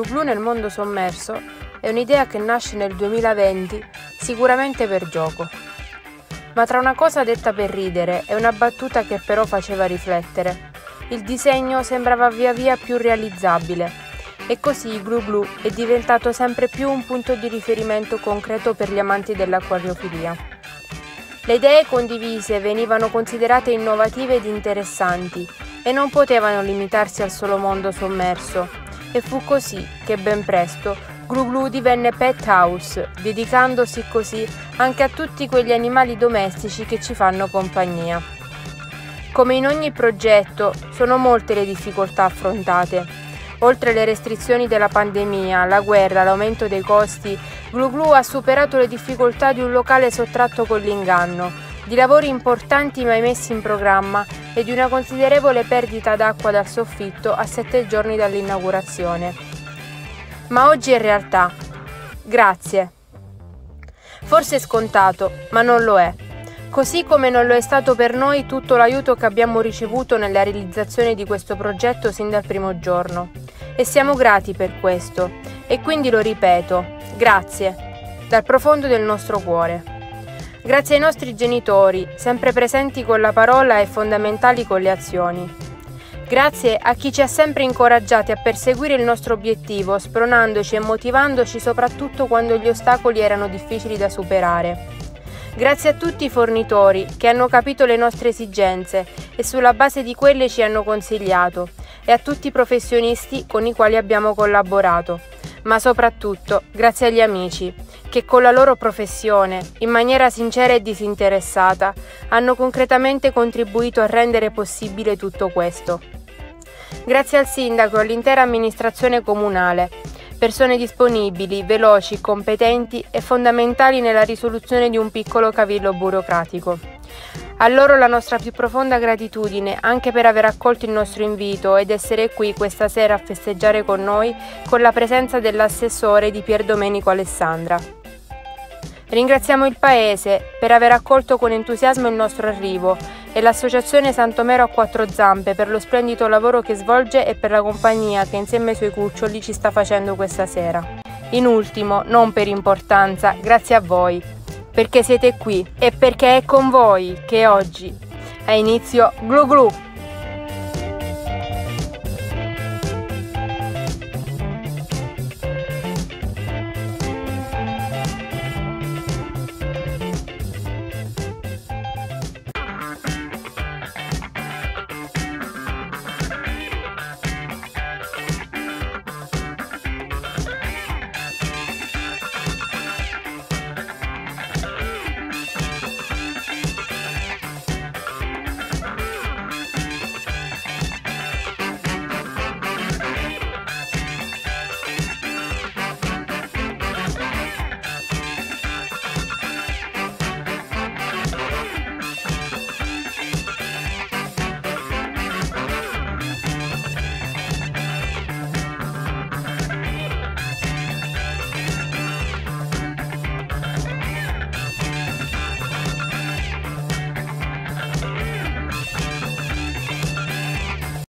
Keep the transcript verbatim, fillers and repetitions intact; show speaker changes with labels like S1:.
S1: glu nel mondo sommerso è un'idea che nasce nel duemilaventi, sicuramente per gioco. Ma tra una cosa detta per ridere e una battuta che però faceva riflettere, il disegno sembrava via via più realizzabile e così Glu Glu è diventato sempre più un punto di riferimento concreto per gli amanti dell'acquariofilia. Le idee condivise venivano considerate innovative ed interessanti e non potevano limitarsi al solo mondo sommerso, e fu così che ben presto Glu Glu divenne Pet House, dedicandosi così anche a tutti quegli animali domestici che ci fanno compagnia. Come in ogni progetto, sono molte le difficoltà affrontate. Oltre le restrizioni della pandemia, la guerra, l'aumento dei costi, Glu Glu ha superato le difficoltà di un locale sottratto con l'inganno, di lavori importanti mai messi in programma e di una considerevole perdita d'acqua dal soffitto a sette giorni dall'inaugurazione. Ma oggi è realtà. Grazie. Forse è scontato, ma non lo è. Così come non lo è stato per noi tutto l'aiuto che abbiamo ricevuto nella realizzazione di questo progetto sin dal primo giorno. E siamo grati per questo. E quindi lo ripeto, grazie, dal profondo del nostro cuore. Grazie ai nostri genitori, sempre presenti con la parola e fondamentali con le azioni. Grazie a chi ci ha sempre incoraggiati a perseguire il nostro obiettivo, spronandoci e motivandoci soprattutto quando gli ostacoli erano difficili da superare. Grazie a tutti i fornitori che hanno capito le nostre esigenze e sulla base di quelle ci hanno consigliato, e a tutti i professionisti con i quali abbiamo collaborato, ma soprattutto grazie agli amici che con la loro professione, in maniera sincera e disinteressata, hanno concretamente contribuito a rendere possibile tutto questo. Grazie al sindaco e all'intera amministrazione comunale, persone disponibili, veloci, competenti e fondamentali nella risoluzione di un piccolo cavillo burocratico. A loro la nostra più profonda gratitudine anche per aver accolto il nostro invito ed essere qui questa sera a festeggiare con noi con la presenza dell'assessore di Pier Domenico Alessandra. Ringraziamo il Paese per aver accolto con entusiasmo il nostro arrivo e l'Associazione Santomero a Quattro Zampe per lo splendido lavoro che svolge e per la compagnia che insieme ai suoi cuccioli ci sta facendo questa sera. In ultimo, non per importanza, grazie a voi, perché siete qui e perché è con voi che oggi ha inizio Glu Glu!